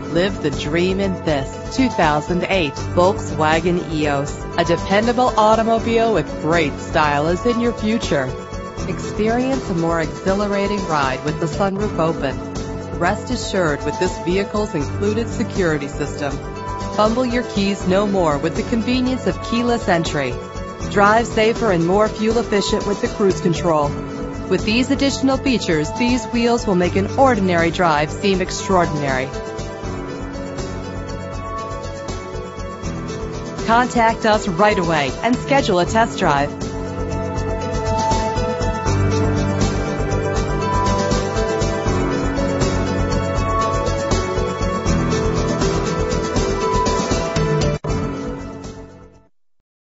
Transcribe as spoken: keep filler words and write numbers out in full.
Live the dream in this two thousand eight Volkswagen Eos. A dependable automobile with great style is in your future. Experience a more exhilarating ride with the sunroof open. Rest assured with this vehicle's included security system. Fumble your keys no more with the convenience of keyless entry. Drive safer and more fuel efficient with the cruise control. With these additional features, these wheels will make an ordinary drive seem extraordinary. Contact us right away and schedule a test drive.